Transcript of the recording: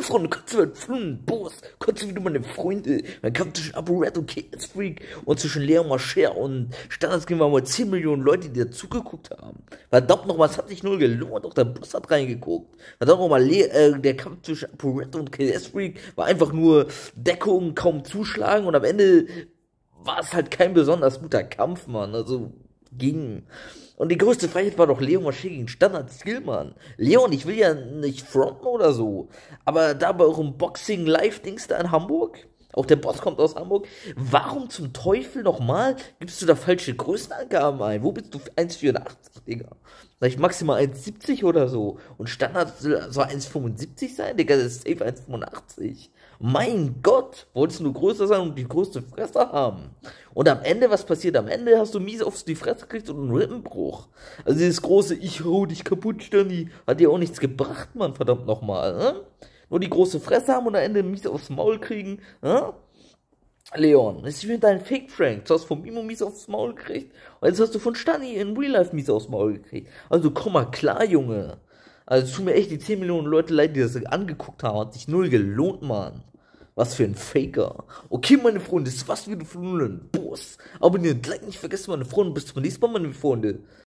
Freunde, kannst du halt fluchen, Boss, kannst du wieder meine Freunde. Dann kam zwischen ApoRed und KS Freak und zwischen Leon Mascher und Standards waren mal 10 Millionen Leute, die dazugeguckt haben. Verdammt nochmal, es hat sich null gelohnt, auch der Boss hat reingeguckt. Verdammt nochmal, der Kampf zwischen ApoRed und KS Freak war einfach nur Deckung, kaum zuschlagen und am Ende war es halt kein besonders guter Kampf, Mann. Also ging. Und die größte Freiheit war doch Leon Mascher gegen Standard Skill, Mann. Leon, ich will ja nicht fronten oder so, aber da bei eurem Boxing-Live-Dings da in Hamburg, auch der Boss kommt aus Hamburg, warum zum Teufel nochmal gibst du da falsche Größenangaben ein? Wo bist du? 1,84, Digga. Sag ich maximal 1,70 oder so. Und Standard soll 1,75 sein, Digga, das ist safe 1,85. Mein Gott, wolltest du nur größer sein und die größte Fresse haben? Und am Ende, was passiert? Am Ende hast du mies auf die Fresse gekriegt und einen Rippenbruch. Also dieses große Ich hau dich kaputt, Stirni, hat dir auch nichts gebracht, Mann, verdammt nochmal, ne? Nur die große Fresse haben und am Ende mies aufs Maul kriegen, ne? Leon, das ist wie dein Fake-Frank. Du hast von Mimo mies aufs Maul gekriegt und jetzt hast du von Stani in Real Life mies aufs Maul gekriegt. Also komm mal klar, Junge. Also tut mir echt die 10 Millionen Leute leid, die das angeguckt haben. Hat sich null gelohnt, Mann. Was für ein Faker. Okay, meine Freunde, das war's wieder von Boss. Abonnieren, like nicht vergessen, meine Freunde. Bis zum nächsten Mal, meine Freunde.